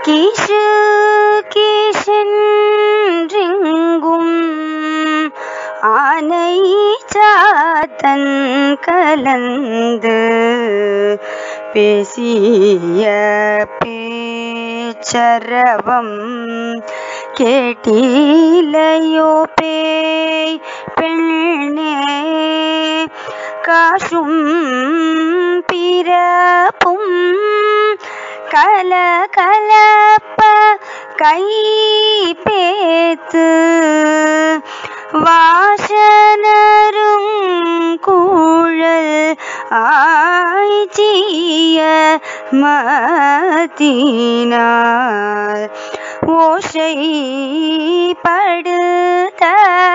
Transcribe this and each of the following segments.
கீசு கீசென்றெங்கும் ஆனை சாத்தன் கலந்து பேசிய பேச்சரவம் கேட்டிலையோ பேய் பெண்ணே காசும் பிறப்பும் கலகலப்ப கை பேத்து வாசனரும் கூழல் ஆய்ச்சிய மத்தினார் ஓசைப்படுத்த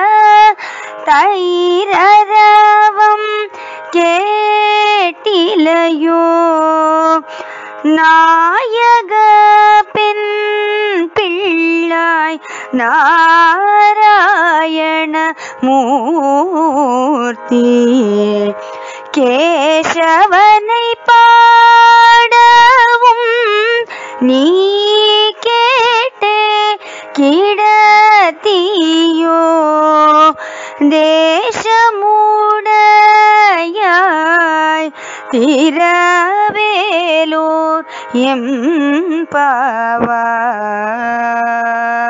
தயிரரவம் கேட்டிலையோ நாயக பெண் பிள்ளாய் நாராயண மூர்த்தி கேசவனை பாடவும் நீ கேட்டே கிடத்தியோ தேசமுடையாய் திரவேலூர் எம் பாவாய்.